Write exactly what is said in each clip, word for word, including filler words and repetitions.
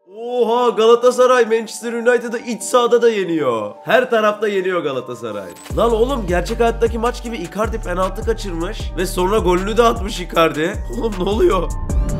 Oha, Galatasaray Manchester United'ı iç sahada da yeniyor. Her tarafta yeniyor Galatasaray. Lan oğlum, gerçek hayattaki maç gibi Icardi penaltı kaçırmış ve sonra golünü de atmış Icardi. Oğlum ne oluyor?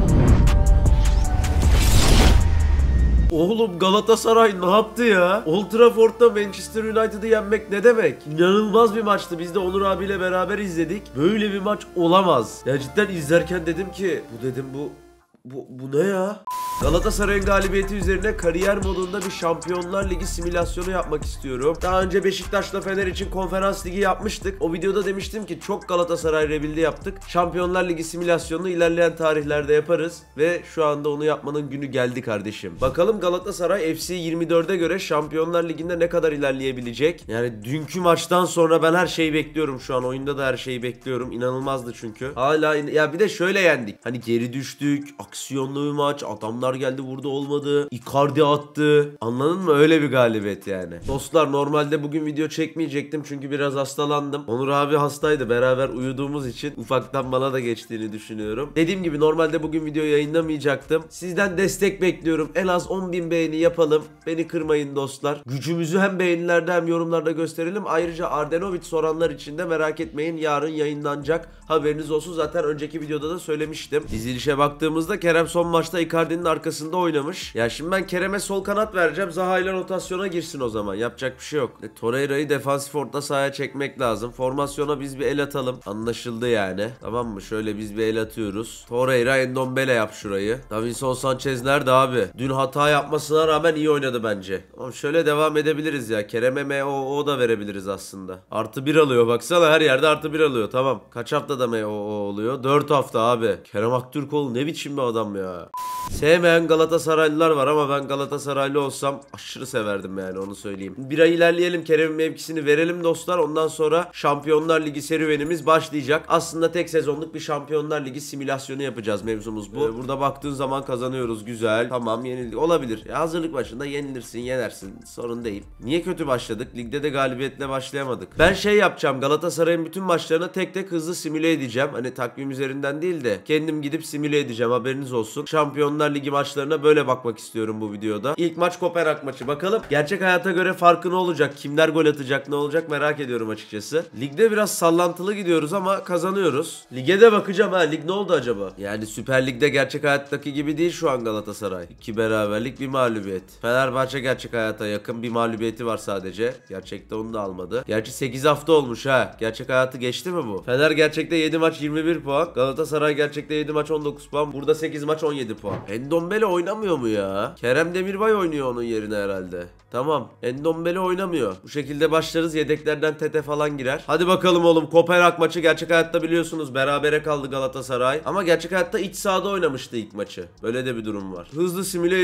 Oğlum Galatasaray ne yaptı ya? Old Trafford'da Manchester United'ı yenmek ne demek? İnanılmaz bir maçtı. Biz de Onur abiyle beraber izledik. Böyle bir maç olamaz. Ya cidden izlerken dedim ki, bu dedim bu Bu, bu ne ya? Galatasaray'ın galibiyeti üzerine kariyer modunda bir Şampiyonlar Ligi simülasyonu yapmak istiyorum. Daha önce Beşiktaş'la Fener için Konferans Ligi yapmıştık. O videoda demiştim ki çok Galatasaray rebuild'i yaptık. Şampiyonlar Ligi simülasyonunu ilerleyen tarihlerde yaparız. Ve şu anda onu yapmanın günü geldi kardeşim. Bakalım Galatasaray F C yirmi dörde göre Şampiyonlar Ligi'nde ne kadar ilerleyebilecek? Yani dünkü maçtan sonra ben her şeyi bekliyorum şu an. Oyunda da her şeyi bekliyorum. İnanılmazdı çünkü. Hala ya bir de şöyle yendik. Hani geri düştük. Aksiyonlu bir maç. Adamlar geldi vurdu, olmadı. Icardi attı. Anladın mı? Öyle bir galibiyet yani. Dostlar, normalde bugün video çekmeyecektim çünkü biraz hastalandım. Onur abi hastaydı. Beraber uyuduğumuz için ufaktan bana da geçtiğini düşünüyorum. Dediğim gibi normalde bugün video yayınlamayacaktım. Sizden destek bekliyorum. En az on bin beğeni yapalım. Beni kırmayın dostlar. Gücümüzü hem beğenilerde hem yorumlarda gösterelim. Ayrıca Ardenovic soranlar için de merak etmeyin. Yarın yayınlanacak. Haberiniz olsun. Zaten önceki videoda da söylemiştim. Dizilişe baktığımızda Kerem son maçta Icardi'nin arkasında oynamış. Ya şimdi ben Kerem'e sol kanat vereceğim. Zaha ile rotasyona girsin o zaman. Yapacak bir şey yok. E, Torreira'yı defansif orta sahaya çekmek lazım. Formasyona biz bir el atalım. Anlaşıldı yani. Tamam mı? Şöyle biz bir el atıyoruz. Torreira, Endombele yap şurayı. Davinson Sanchez nerede abi? Dün hata yapmasına rağmen iyi oynadı bence. Oğlum şöyle devam edebiliriz ya. Kerem'e M O O da verebiliriz aslında. Artı bir alıyor. Baksana her yerde artı bir alıyor. Tamam. Kaç haftada M O O oluyor? dört hafta abi. Kerem Aktürkoğlu ne biçim bir adam ya. Sevmeyen Galatasaraylılar var ama ben Galatasaraylı olsam aşırı severdim yani, onu söyleyeyim. Bir ay ilerleyelim, Kerem'in mevkisini verelim dostlar. Ondan sonra Şampiyonlar Ligi serüvenimiz başlayacak. Aslında tek sezonluk bir Şampiyonlar Ligi simülasyonu yapacağız, mevzumuz bu. Ee, burada baktığın zaman kazanıyoruz, güzel. Tamam, yenildik, olabilir. Ya hazırlık başında yenilirsin, yenersin, sorun değil. Niye kötü başladık? Ligde de galibiyetle başlayamadık. Ben şey yapacağım, Galatasaray'ın bütün maçlarını tek tek hızlı simüle edeceğim. Hani takvim üzerinden değil de kendim gidip simüle edeceğim, haberiniz olsun. Şampiyonlar Ligi maçlarına böyle bakmak istiyorum bu videoda. İlk maç Kopenhag maçı. Bakalım gerçek hayata göre farkı ne olacak? Kimler gol atacak? Ne olacak? Merak ediyorum açıkçası. Ligde biraz sallantılı gidiyoruz ama kazanıyoruz. Lige de bakacağım ha. Lig ne oldu acaba? Yani Süper Lig'de gerçek hayattaki gibi değil şu an Galatasaray. İki beraberlik, bir mağlubiyet. Fenerbahçe gerçek hayata yakın, bir mağlubiyeti var sadece. Gerçekte onu da almadı. Gerçi sekiz hafta olmuş ha. Gerçek hayatı geçti mi bu? Fener gerçekte yedi maç yirmi bir puan. Galatasaray gerçekte yedi maç on dokuz puan. Burada sekiz maç on yedi puan. Endombele oynamıyor mu ya? Kerem Demirbay oynuyor onun yerine herhalde. Tamam. Endombele oynamıyor. Bu şekilde başlarız. Yedeklerden Tete falan girer. Hadi bakalım oğlum. Kopenhag maçı gerçek hayatta biliyorsunuz berabere kaldı Galatasaray. Ama gerçek hayatta iç sahada oynamıştı ilk maçı. Böyle de bir durum var. Hızlı simüle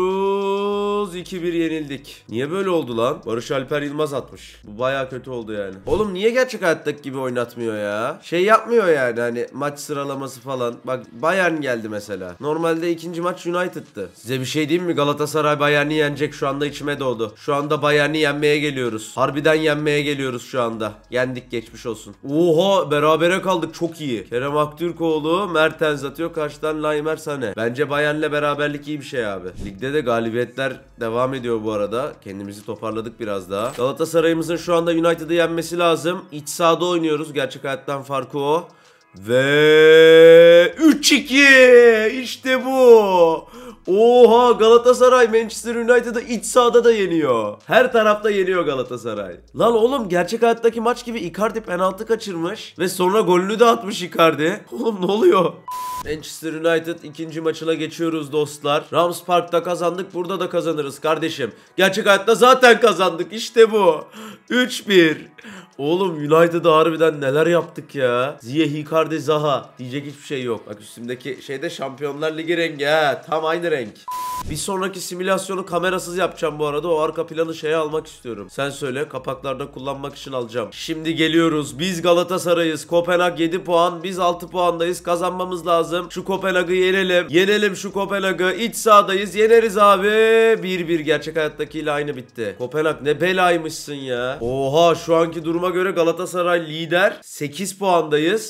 ediyoruz. iki bir yenildik. Niye böyle oldu lan? Barış Alper Yılmaz atmış. Bu baya kötü oldu yani. Oğlum niye gerçek hayattaki gibi oynatmıyor ya? Şey yapmıyor yani, hani maç sıralaması falan. Bak Bayern geldi mesela. Normalde ikinci maç United'tı. Size bir şey diyeyim mi? Galatasaray Bayern'i yenecek, şu anda içime doğdu. Şu anda Bayern'i yenmeye geliyoruz. Harbiden yenmeye geliyoruz şu anda. Yendik, geçmiş olsun. Oha, berabere kaldık, çok iyi. Kerem Aktürkoğlu, Mertens atıyor. Karşıdan Laimer Sané. Bence Bayern'le beraberlik iyi bir şey abi. Ligde de galibiyetler devam ediyor bu arada. Kendimizi toparladık biraz daha. Galatasaray'ımızın şu anda United'ı yenmesi lazım. İç sahada oynuyoruz. Gerçek hayattan farkı o. Ve üç iki, işte bu. Oha, Galatasaray Manchester United'ı iç sahada da yeniyor. Her tarafta yeniyor Galatasaray. Lan oğlum, gerçek hayattaki maç gibi Icardi penaltı kaçırmış ve sonra golünü de atmış Icardi. Oğlum ne oluyor? Manchester United ikinci maçına geçiyoruz dostlar. Rams Park'ta kazandık, burada da kazanırız kardeşim. Gerçek hayatta zaten kazandık, işte bu. üç bir. Oğlum United'da harbiden neler yaptık ya. Ziyech, Icardi, Zaha. Diyecek hiçbir şey yok. Bak üstümdeki şeyde Şampiyonlar Ligi rengi ha. Tam aynı renk. Bir sonraki simülasyonu kamerasız yapacağım bu arada. O arka planı şeye almak istiyorum. Sen söyle, kapaklarda kullanmak için alacağım. Şimdi geliyoruz. Biz Galatasaray'ız. Kopenhag yedi puan. Biz altı puandayız. Kazanmamız lazım. Şu Kopenhag'ı yenelim. Yenelim şu Kopenhag'ı. İç sahadayız. Yeneriz abi. bir bir gerçek hayattakiyle aynı bitti. Kopenhag ne belaymışsın ya. Oha, şu anki duruma göre Galatasaray lider. sekiz puandayız. Kamera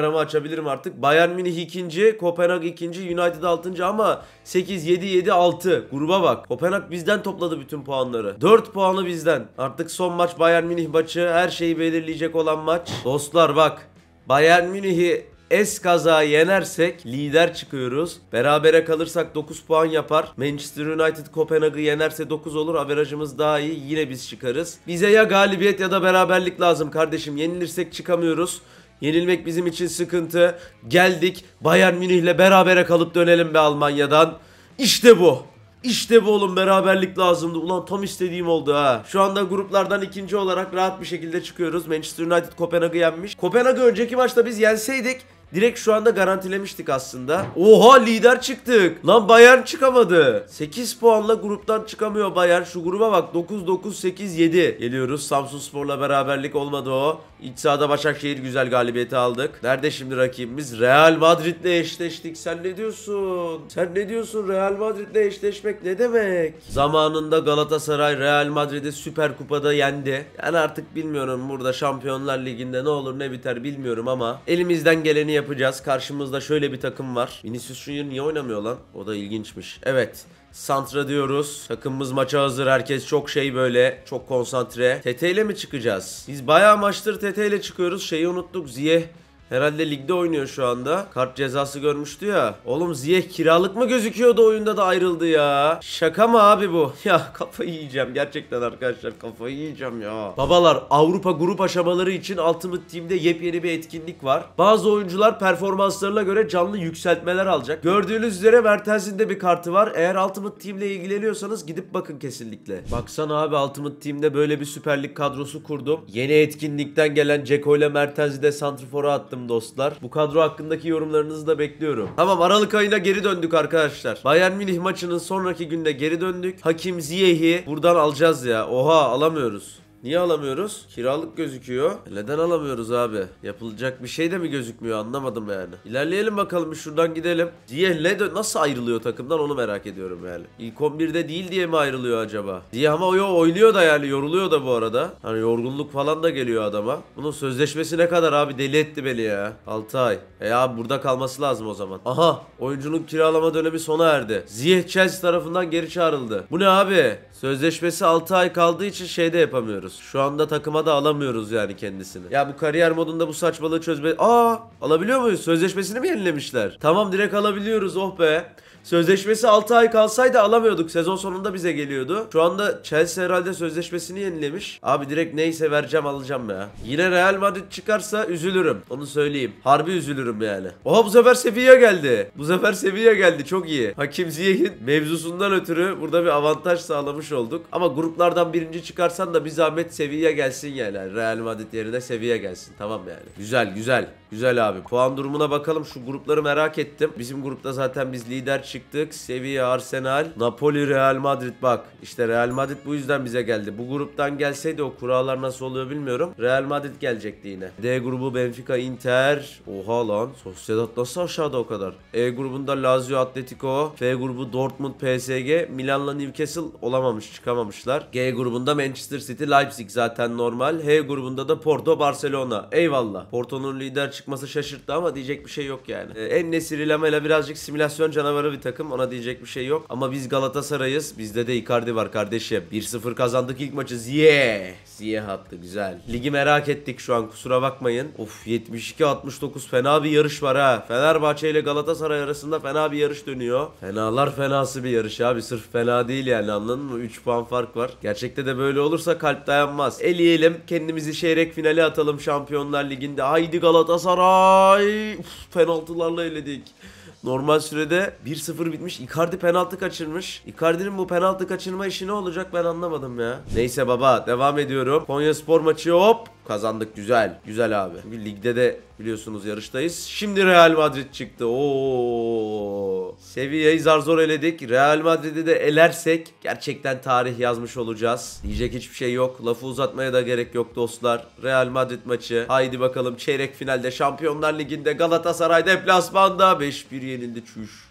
kameramı açabilirim artık. Bayern Münih ikinci, Kopenhag ikinci, United altıncı ama sekiz, yedi, yedi, altı. Gruba bak. Kopenhag bizden topladı bütün puanları. dört puanı bizden. Artık son maç Bayern Münih maçı. Her şeyi belirleyecek olan maç. Dostlar bak. Bayern Münih'i eskaza yenersek lider çıkıyoruz. Berabere kalırsak dokuz puan yapar. Manchester United Kopenhag'ı yenerse dokuz olur. Averajımız daha iyi. Yine biz çıkarız. Bize ya galibiyet ya da beraberlik lazım kardeşim. Yenilirsek çıkamıyoruz. Yenilmek bizim için sıkıntı. Geldik. Bayern Münih'le berabere kalıp dönelim be Almanya'dan. İşte bu. İşte bu oğlum, beraberlik lazımdı. Ulan tam istediğim oldu ha. Şu anda gruplardan ikinci olarak rahat bir şekilde çıkıyoruz. Manchester United Kopenhag'ı yenmiş. Kopenhag'ı önceki maçta biz yenseydik direkt şu anda garantilemiştik aslında. Oha, lider çıktık. Lan Bayern çıkamadı. sekiz puanla gruptan çıkamıyor Bayern. Şu gruba bak, dokuz, dokuz, sekiz, yedi. Geliyoruz. Samsunspor'la beraberlik olmadı o. İç sahada Başakşehir güzel galibiyeti aldık. Nerede şimdi rakibimiz? Real Madrid'le eşleştik. Sen ne diyorsun? Sen ne diyorsun? Real Madrid'le eşleşmek ne demek? Zamanında Galatasaray Real Madrid'i Süper Kupa'da yendi. Yani artık bilmiyorum burada Şampiyonlar Ligi'nde ne olur ne biter bilmiyorum ama elimizden geleni yapacağız. Karşımızda şöyle bir takım var. Vinicius Junior niye oynamıyor lan? O da ilginçmiş. Evet. Santra diyoruz. Takımımız maça hazır. Herkes çok şey böyle. Çok konsantre. T T ile mi çıkacağız? Biz bayağı maçtır T T ile çıkıyoruz. Şeyi unuttuk. Ziyeh herhalde ligde oynuyor şu anda. Kart cezası görmüştü ya. Oğlum Ziyeh kiralık mı gözüküyordu, oyunda da ayrıldı ya. Şaka mı abi bu? Ya kafayı yiyeceğim. Gerçekten arkadaşlar kafayı yiyeceğim ya. Babalar, Avrupa grup aşamaları için Ultimate Team'de yepyeni bir etkinlik var. Bazı oyuncular performanslarına göre canlı yükseltmeler alacak. Gördüğünüz üzere Mertens'in de bir kartı var. Eğer Ultimate Team'le ilgileniyorsanız gidip bakın kesinlikle. Baksana abi, Ultimate Team'de böyle bir Süper Lig kadrosu kurdum. Yeni etkinlikten gelen Ceko ile Mertens'i de santrfora attım dostlar. Bu kadro hakkındaki yorumlarınızı da bekliyorum. Tamam, Aralık ayına geri döndük arkadaşlar. Bayern Münih maçının sonraki günde geri döndük. Hakim Ziyech'i buradan alacağız ya. Oha, alamıyoruz. Niye alamıyoruz? Kiralık gözüküyor. Neden alamıyoruz abi? Yapılacak bir şey de mi gözükmüyor, anlamadım yani. İlerleyelim bakalım, bir şuradan gidelim. Ziyech nasıl ayrılıyor takımdan, onu merak ediyorum yani. İlk on birde değil diye mi ayrılıyor acaba? Ziyech ama o oynuyor da yani, yoruluyor da bu arada. Hani yorgunluk falan da geliyor adama. Bunun sözleşmesi ne kadar abi, deli etti beni ya. altı ay. E abi burada kalması lazım o zaman. Aha, oyuncunun kiralama dönemi sona erdi. Ziyech Chelsea tarafından geri çağrıldı. Bu ne abi? Sözleşmesi altı ay kaldığı için şey de yapamıyoruz. Şu anda takıma da alamıyoruz yani kendisini. Ya bu kariyer modunda bu saçmalığı çözme... Aa, alabiliyor muyuz? Sözleşmesini mi yenilemişler? Tamam, direkt alabiliyoruz, oh be. Sözleşmesi altı ay kalsaydı alamıyorduk. Sezon sonunda bize geliyordu. Şu anda Chelsea herhalde sözleşmesini yenilemiş. Abi direkt neyse vereceğim, alacağım ya. Yine Real Madrid çıkarsa üzülürüm. Onu söyleyeyim. Harbi üzülürüm yani. Oha, bu sefer Sevilla geldi. Bu sefer Sevilla geldi. Çok iyi. Hakim Ziyech'in mevzusundan ötürü burada bir avantaj sağlamış olduk. Ama gruplardan birinci çıkarsan da bir zahmet Sevilla gelsin yani. Real Madrid yerine Sevilla gelsin. Tamam yani. Güzel güzel. Güzel abi. Puan durumuna bakalım. Şu grupları merak ettim. Bizim grupta zaten biz lider çıktık. Sevilla, Arsenal, Napoli, Real Madrid. Bak işte Real Madrid bu yüzden bize geldi. Bu gruptan gelseydi o kurallar nasıl oluyor bilmiyorum. Real Madrid gelecekti yine. D grubu Benfica, Inter. Oha lan. Sociedad nasıl aşağıda o kadar? E grubunda Lazio, Atletico. F grubu Dortmund, P S G. Milan'la Newcastle olamamış, çıkamamışlar. G grubunda Manchester City, Leipzig zaten normal. H grubunda da Porto, Barcelona. Eyvallah. Porto'nun lider çıkması şaşırttı ama diyecek bir şey yok yani. Ee, En-Nesyri, Lamela birazcık simülasyon canavarı bir takım. Ona diyecek bir şey yok. Ama biz Galatasaray'ız. Bizde de Icardi var kardeşim. bir sıfır kazandık ilk maçı. Ziyeh. Ziyeh attı, güzel. Ligi merak ettik şu an, kusura bakmayın. Of, yetmiş iki altmış dokuz fena bir yarış var ha. Fenerbahçe ile Galatasaray arasında fena bir yarış dönüyor. Fenalar fenası bir yarış abi. Sırf fena değil yani, anladın mı? üç puan fark var. Gerçekte de böyle olursa kalp dayanmaz. Eleyelim. Kendimizi çeyrek finale atalım Şampiyonlar Ligi'nde. Haydi Galatasaray. Uf, penaltılarla eledik. Normal sürede bir sıfır bitmiş. Icardi penaltı kaçırmış. Icardi'nin bu penaltı kaçırma işi ne olacak ben anlamadım ya. Neyse baba, devam ediyorum. Konyaspor maçı, hop. Kazandık, güzel. Güzel abi. Çünkü ligde de biliyorsunuz yarıştayız. Şimdi Real Madrid çıktı. Oo. Sevilla'yı zar zor eledik. Real Madrid'i de elersek gerçekten tarih yazmış olacağız. Diyecek hiçbir şey yok. Lafı uzatmaya da gerek yok dostlar. Real Madrid maçı. Haydi bakalım, çeyrek finalde Şampiyonlar Ligi'nde Galatasaray deplasmanda beş bir yenildi, çüş.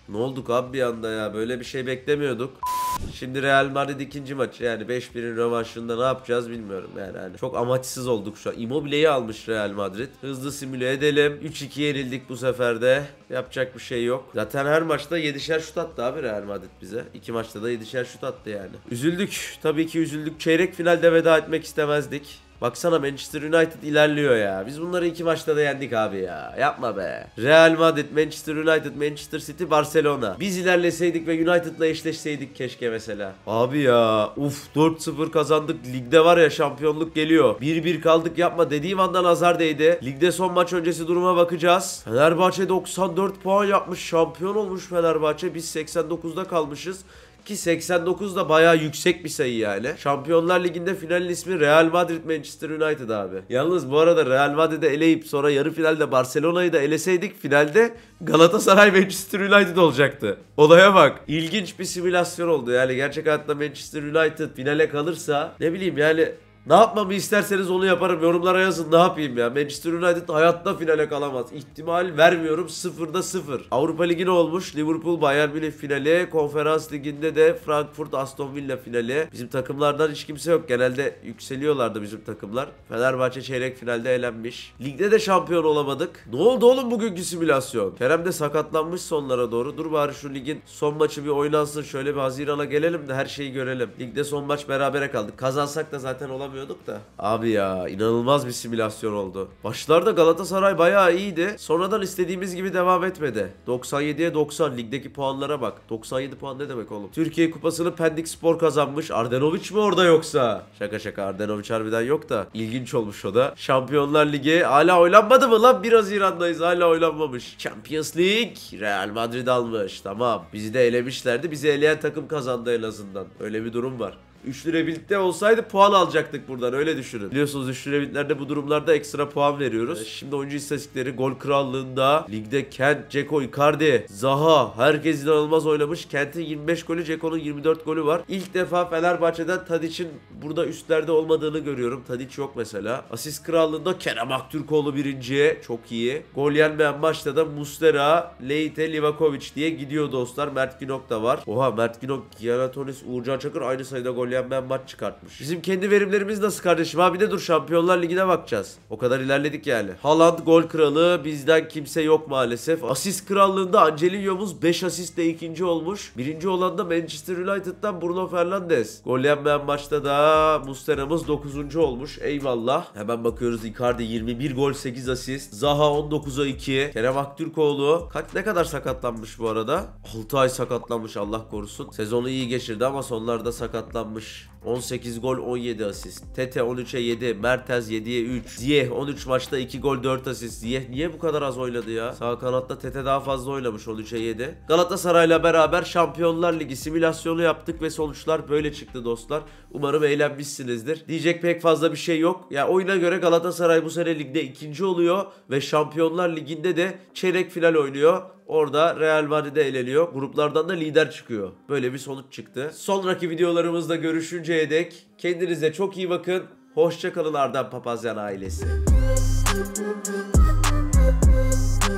Ne olduk abi bir anda ya, böyle bir şey beklemiyorduk. Şimdi Real Madrid ikinci maçı, yani beş birin rövanşında ne yapacağız bilmiyorum yani. Hani çok amaçsız olduk şu an. Immobile'yi almış Real Madrid. Hızlı simüle edelim. üç iki yenildik bu sefer de. Yapacak bir şey yok. Zaten her maçta yedişer şut attı abi Real Madrid bize. İki maçta da yedişer şut attı yani. Üzüldük. Tabii ki üzüldük. Çeyrek finalde veda etmek istemezdik. Baksana Manchester United ilerliyor ya. Biz bunları iki maçta da yendik abi ya. Yapma be. Real Madrid, Manchester United, Manchester City, Barcelona. Biz ilerleseydik ve United'la eşleşseydik keşke mesela. Abi ya. Uf, dört sıfır kazandık. Ligde var ya, şampiyonluk geliyor. bir bir kaldık, yapma. Dediğim anda nazar değdi. Ligde son maç öncesi duruma bakacağız. Fenerbahçe doksan dört puan yapmış. Şampiyon olmuş Fenerbahçe. Biz seksen dokuzda kalmışız. Ki seksen dokuz da bayağı yüksek bir sayı yani. Şampiyonlar Ligi'nde finalin ismi Real Madrid Manchester United abi. Yalnız bu arada Real Madrid'i eleyip sonra yarı finalde Barcelona'yı da eleseydik, finalde Galatasaray Manchester United olacaktı. Olaya bak. İlginç bir simülasyon oldu yani. Gerçek hayatta Manchester United finale kalırsa, ne bileyim yani, ne yapmamı isterseniz onu yaparım. Yorumlara yazın, ne yapayım ya. Manchester United hayatta finale kalamaz. İhtimal vermiyorum. Sıfırda sıfır. Avrupa Ligi ne olmuş? Liverpool Bayern Münih finali. Konferans Ligi'nde de Frankfurt Aston Villa finali. Bizim takımlardan hiç kimse yok. Genelde yükseliyorlardı bizim takımlar. Fenerbahçe çeyrek finalde elenmiş. Ligde de şampiyon olamadık. Ne oldu oğlum bugünkü simülasyon? Kerem de sakatlanmış sonlara doğru. Dur bari şu ligin son maçı bir oynansın. Şöyle bir Haziran'a gelelim de her şeyi görelim. Ligde son maç berabere kaldık. Kazansak da zaten olamıyor. Da. Abi ya, inanılmaz bir simülasyon oldu. Başlarda Galatasaray bayağı iyiydi. Sonradan istediğimiz gibi devam etmedi. doksan yediye doksan, ligdeki puanlara bak. doksan yedi puan ne demek oğlum? Türkiye Kupası'nı Pendik Spor kazanmış. Ardenoviç mi orada yoksa? Şaka şaka, Ardenoviç harbiden yok da. İlginç olmuş o da. Şampiyonlar Ligi hala oynanmadı mı lan? bir Haziran'dayız, hala oynanmamış. Champions League Real Madrid almış. Tamam. Bizi de elemişlerdi. Bizi eleyen takım kazandı en azından. Öyle bir durum var. Üçlü rebirlikte olsaydı puan alacaktık buradan, öyle düşünün. Biliyorsunuz üçlü rebirliklerde bu durumlarda ekstra puan veriyoruz. Ee, şimdi oyuncu istatistikleri gol krallığında. Ligde Kent, Dzeko, Icardi, Zaha, herkes inanılmaz oynamış. Kent'in yirmi beş golü, Dzeko'nun yirmi dört golü var. İlk defa Fenerbahçe'den Tadic'in burada üstlerde olmadığını görüyorum. Tadic yok mesela. Asist krallığında Kerem Aktürkoğlu birinci. Çok iyi. Gol yenmeyen maçta da Muslera, Leite, Livakovic diye gidiyor dostlar. Mert Günok da var. Oha, Mert Günok, Gianatonis, Uğurcan Çakır aynı sayıda gol yenmeyen maç çıkartmış. Bizim kendi verimlerimiz nasıl kardeşim? Abi de dur, Şampiyonlar Ligi'ne bakacağız. O kadar ilerledik yani. Haaland gol kralı, bizden kimse yok maalesef. Asist krallığında Angelinho'muz beş asistle ikinci olmuş. Birinci olan da Manchester United'dan Bruno Fernandes. Gol yenmeyen maçta da Muslera'mız dokuzuncu olmuş. Eyvallah. Hemen bakıyoruz. Icardi yirmi bir gol, sekiz asist. Zaha on dokuza iki. Kerem Aktürkoğlu kaç ne kadar sakatlanmış bu arada? altı ay sakatlanmış, Allah korusun. Sezonu iyi geçirdi ama sonlarda sakatlanmış. on sekiz gol, on yedi asist. Tete on üçe yedi, Mertens yediye üç. Ziyeh on üç maçta iki gol, dört asist. Ziyeh niye bu kadar az oynadı ya? Sağ kanatta Tete daha fazla oynamış, on üçe yedi. Galatasaray'la beraber Şampiyonlar Ligi simülasyonu yaptık ve sonuçlar böyle çıktı dostlar. Umarım eğlenmişsinizdir. Diyecek pek fazla bir şey yok. Ya oyuna göre Galatasaray bu sene ligde ikinci oluyor ve Şampiyonlar Ligi'nde de çeyrek final oynuyor. Orada Real Madrid'e eleniyor. Gruplardan da lider çıkıyor. Böyle bir sonuç çıktı. Sonraki videolarımızda görüşünceye dek kendinize çok iyi bakın. Hoşça kalın Arden Papazyan ailesi.